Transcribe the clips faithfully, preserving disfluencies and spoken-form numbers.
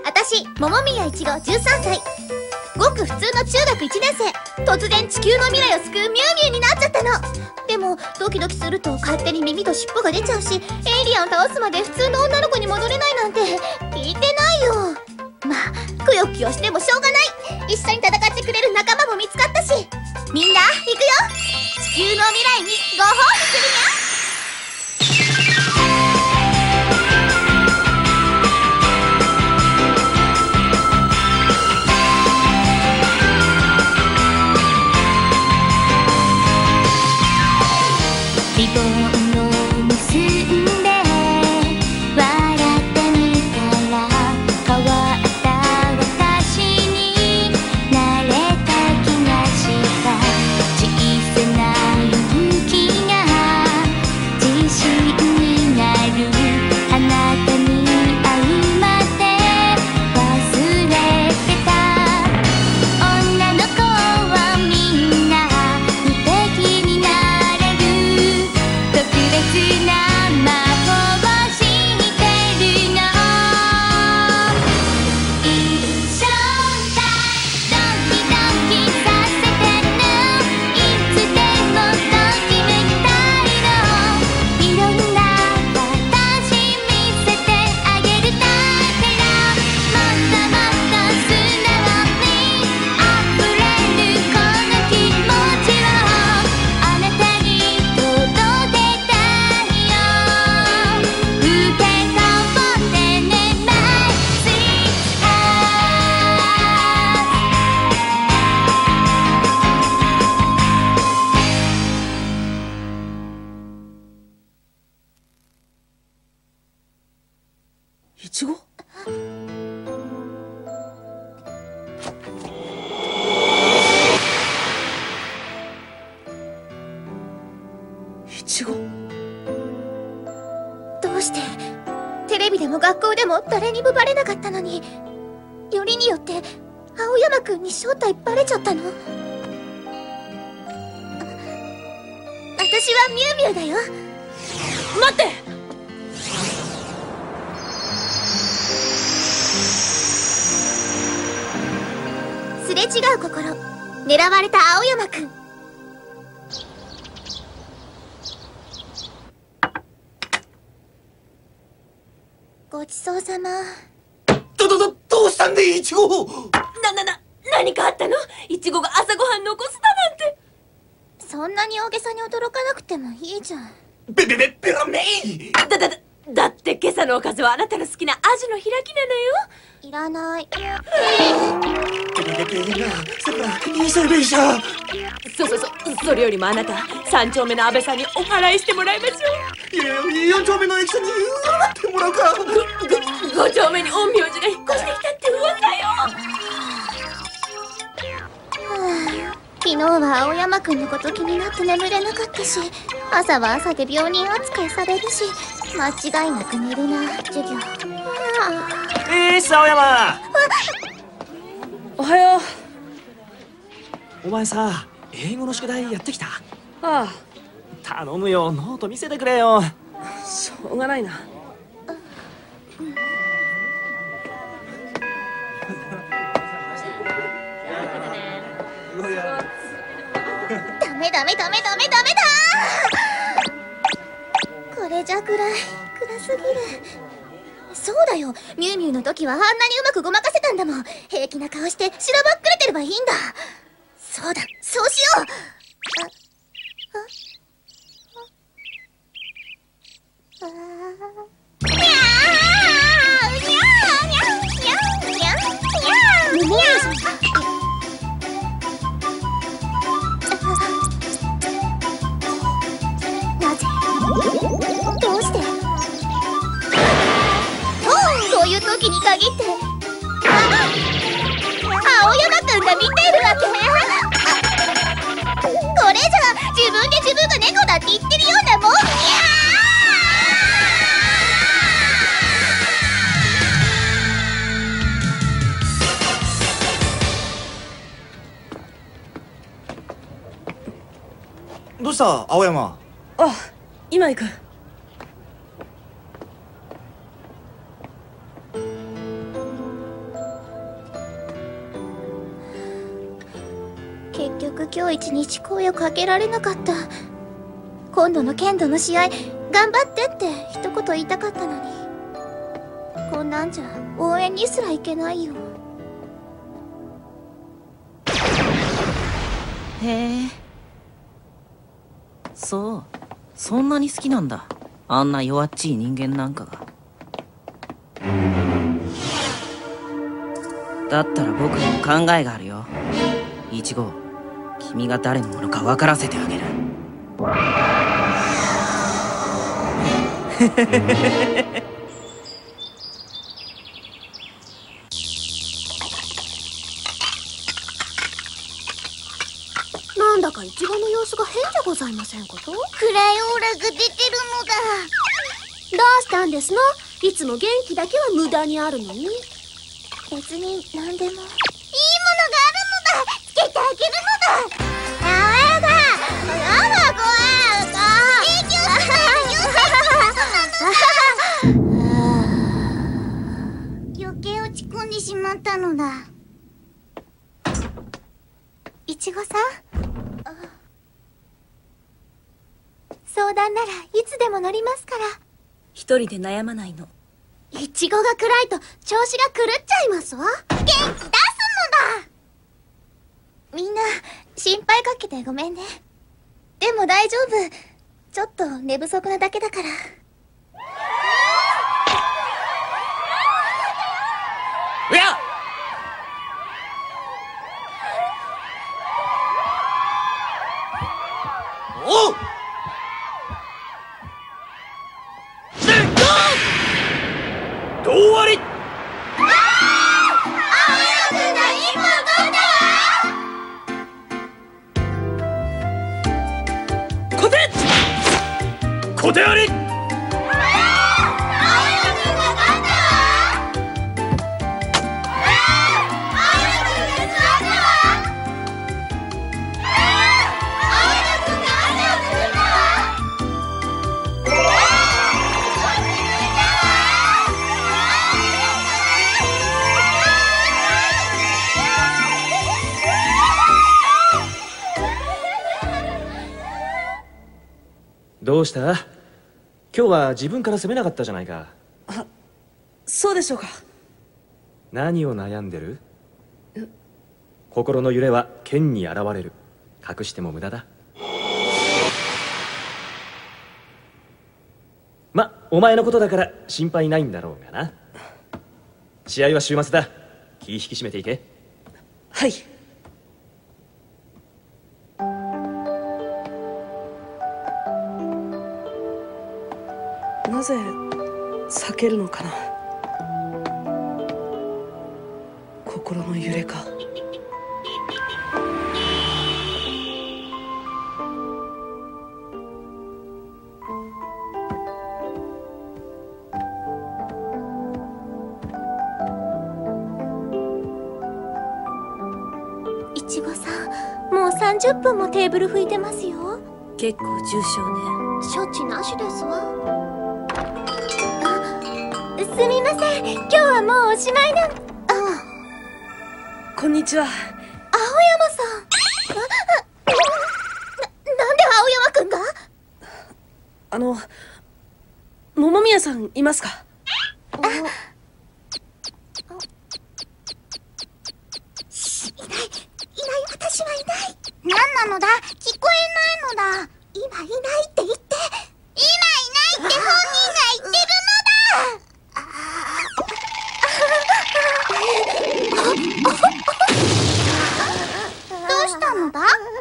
私桃宮いちごじゅうさんさい、ごく普通の中学いちねん生。突然地球の未来を救うミュウミュウになっちゃったの。でもドキドキすると勝手に耳と尻尾が出ちゃうし、エイリアンを倒すまで普通の女の子に戻れないなんて聞いてないよ。まあくよくよしてもしょうがない。一緒に戦ってくれる仲間も見つかったし、みんな行くよ。地球の未来にご褒美するにゃ。 リボンを結んで笑ってみたら、変わった私になれた気がした。小さな勇気が自信になる。あなたに会うまで忘れてた。女の子はみんな無敵になれる。特別な魔法を知ってるの。一緒だ、ドキドキさせてる。いつでもときめきたいの。いろんな私見せてあげるだけだ。もっともっと素直に溢れるこの気持ちをあなたに届けたいよ。受け取ってね、マイスイーいちご？いちご？ どうしてテレビでも学校でも誰にもバレなかったのに、よりによって青山くんに正体バレちゃったの？私はミュウミュウだよ。 待って！ すれ違う心、狙われた青山くん。ごちそうさま。 どどどどうしたんでいちご？ な、な、な、何かあったの？いちごが朝ごはん残すだなんて。 そんなに大げさに驚かなくてもいいじゃん。 ベベベベラメイ。 だ、だ、だ、だって今朝のおかずはあなたの好きなアジの開きなのよ。 いらない。 さくら、いいさべしゃ。 そうそうそう、それよりもあなた三丁目の安倍さんにお祓いしてもらいましょう。 いやいや、四丁目の駅さんに占ってもらうか。 ご丁目に陰陽師が引っ越してきたって噂よ。 昨日は青山くんのこと気になって眠れなかったし、朝は朝で病人扱いされるし、間違いなく寝るな、授業。 えー、青山。 おはよう。お前さ、英語の宿題やってきた？ ああ。 頼むよ、ノート見せてくれよ。 しょうがないな。 ダメダメダメダメダメだ。これじゃ暗い、暗すぎる。そうだよ、ミュウミュウの時はあんなにうまくごまかせたんだもん。平気な顔してしらばっくれてればいいんだ。そうだ、そうしよう。あああにゃーにゃーにゃーにゃーにゃーにゃーにゃー。なぜ？どうして？こういう時に限って、あ、青山くんが見てるわけ？これじゃ自分で自分が猫だって言ってるようなもん。にゃどうした青山？ あ、今行く。 局今日一日声をかけられなかった。今度の剣道の試合頑張ってって一言言いたかったのに、こんなんじゃ応援にすら行けないよ。 へえ、そう、そんなに好きなんだ、あんな弱っちい人間なんかが。だったら僕にも考えがあるよ。イチゴ、君が誰のものか分からせてあげる。 なんだかイチゴの様子が変じゃございませんこと？暗いオーラが出てるのだ。どうしたんですの？いつも元気だけは無駄にあるのに。別に何でもいいものがあるのだ。つけてあげるのだ。やめだ。やだ、怖い。影響しないで、余計落ち込んでしまったのだ。いちごさん、相談ならいつでも乗りますから。 一人で悩まないの。 いちごが暗いと調子が狂っちゃいますわ。元気出すのだ。みんな心配かけてごめんね。でも大丈夫、ちょっと寝不足なだけだから。 うやっ、おう、どうわり。コテコテあり。 どうした？今日は自分から攻めなかったじゃないか。 あ、そうでしょうか。 何を悩んでる？心の揺れは剣に現れる。隠しても無駄だ。ま、お前のことだから心配ないんだろうがな。試合は週末だ。気引き締めていけ。 はい。なぜ避けるのかな。心の揺れか。 いちごさん、もうさんじゅっぷんもテーブル拭いてますよ。 結構重症ね。 処置なしですわ。すみません、今日はもうおしまいなん。あ、 こんにちは。 青山さん。な、なんで青山くんが？ あの、桃宮さんいますか？ あ、いない、いない、私はいない。何なのだ？聞こえないのだ。今いないって言って。今いないって本人が言ってるのだ。どうしたのだ？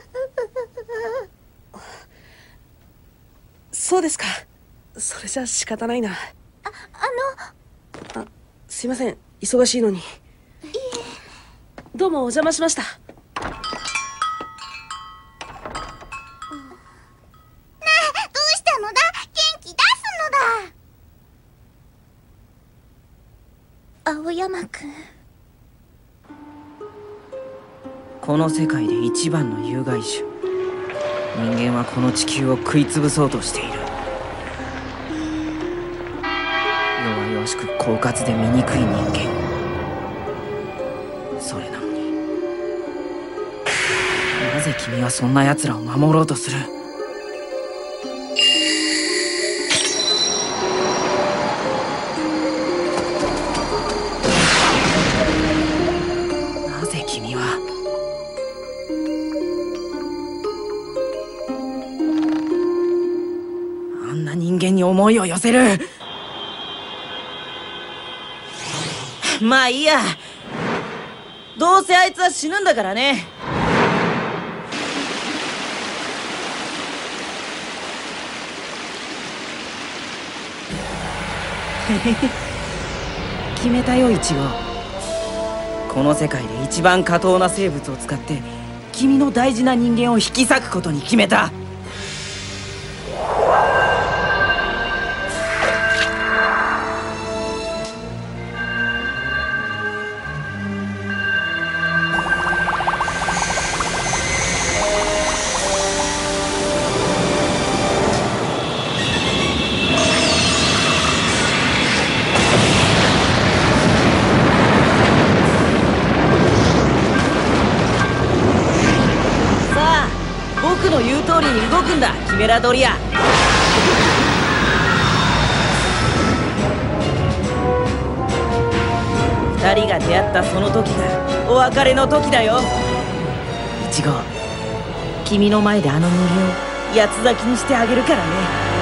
そうですか。それじゃ仕方ないな。あ、 あの、 あ、すいません、忙しいのに。いいえ。どうもお邪魔しました。 なあ、どうしたのだ？元気出すのだ。青山くん。 この世界で一番の有害種。人間はこの地球を食い潰そうとしている。弱々しく狡猾で醜い人間。それなのになぜ君はそんな奴らを守ろうとする。なぜ君はあんな人間に思いを寄せる。まあいいや、どうせあいつは死ぬんだからね。決めたよ、イチゴ。この世界で一番下等な生物を使って君の大事な人間を引き裂くことに決めた。僕の言う通りに動くんだ、キメラドリア。二人が出会ったその時がお別れの時だよ。イチゴ、君の前であの人間を八つ咲きにしてあげるからね。